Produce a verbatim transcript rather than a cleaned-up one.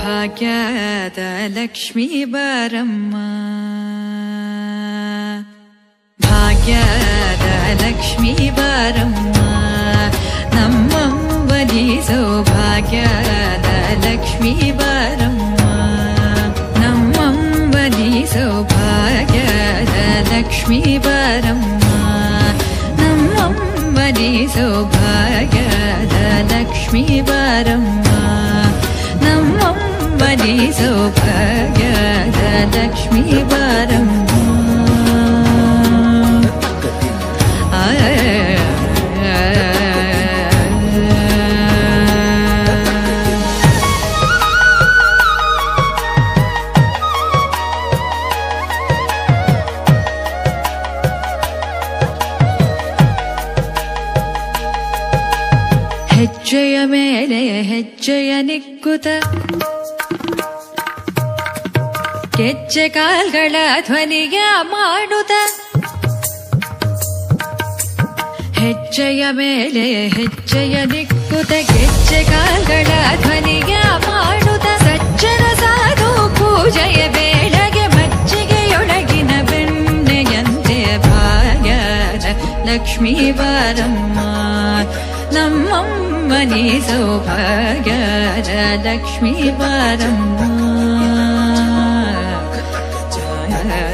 ಭಾಗ್ಯದ ಲಕ್ಷ್ಮೀ ಬಾರಮ್ಮ ಭಾಗ್ಯದ ಲಕ್ಷ್ಮೀ ಬಾರಮ್ಮ ನಮ್ಮಂಬನಿ ಸೌಭಾಗ್ಯದ ಲಕ್ಷ್ಮೀ ಬಾರಮ್ಮ ನಮ್ಮಂಬನಿ ಸೌಭಾಗ್ಯದ ಲಕ್ಷ್ಮೀ ಬಾರಮ್ಮ ನಮ್ಮಂಬನಿ ಸೌಭಾಗ್ಯದ ಲಕ್ಷ್ಮೀ ಬಾರಮ್ಮ ನಮ್ಮಂಬನಿ ಸೌಭಾಗ್ಯದ ಲಕ್ಷ್ಮೀ ಬಾರಮ್ಮ ಹೆಜ್ಜೆಯ ಮೇಲೆ ಹೆಜ್ಜೆಯ ನಿಕ್ಕುತ ಗೆಜ್ಜೆ ಕಾಲ್ಗಳ ಧ್ವನಿಯ ಮಾಡುತ್ತ ಹೆಜ್ಜೆಯ ಮೇಲೆ ಹೆಜ್ಜೆಯ ನಿಕ್ಕುತ ಗೆಜ್ಜೆ ಕಾಲ್ಗಳ ಧ್ವನಿಯ ಮಾಡುತ್ತ ಸಜ್ಜನ ಸಾಧು ಪೂಜೆಯ ಬೇಳೆಗೆ ಮಜ್ಜಿಗೆಯೊಳಗಿನ ಬೆಣ್ಣೆಯಂತೆ ಭಾಗ್ಯದ ಲಕ್ಷ್ಮೀ ಬಾರಮ್ಮ ನಮ್ಮಂಬನಿ ಸೌಭಾಗ್ಯದ ಲಕ್ಷ್ಮೀ ಬಾರಮ್ಮ